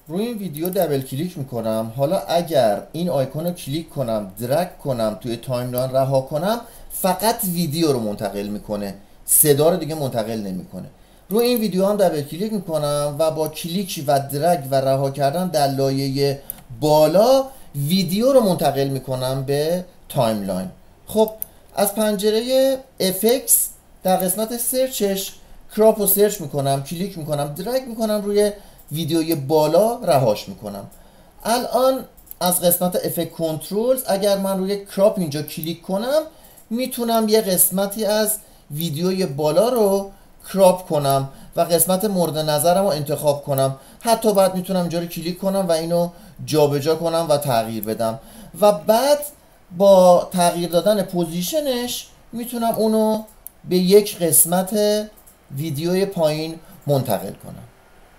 روی این ویدیو دبل کلیک میکنم. حالا اگر این آیکون رو کلیک کنم، درگ کنم توی تایملاین رها کنم، فقط ویدیو رو منتقل میکنه، صدا رو دیگه منتقل نمیکنه. روی این ویدیو هم دبل کلیک میکنم و با کلیک و درگ و رها کردن در لایه بالا ویدیو رو منتقل میکنم به تایملاین. خب از پنجره افکس در قسمت سرچش کراپ رو سرچ میکنم، کلیک میکنم، درگ میکنم روی ویدیوی بالا، رهاش میکنم. الان از قسمت افکت کنترلز اگر من روی کراپ اینجا کلیک کنم میتونم یه قسمتی از ویدیوی بالا رو کراپ کنم و قسمت مورد نظرم رو انتخاب کنم. حتی بعد میتونم اینجا رو کلیک کنم و اینو جابجا کنم و تغییر بدم و بعد با تغییر دادن پوزیشنش میتونم اونو به یک قسمت ویدیوی پایین منتقل کنم.